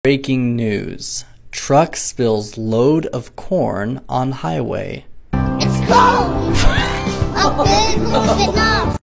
Breaking news. Truck spills load of corn on highway. It's cold! A big Vietnam!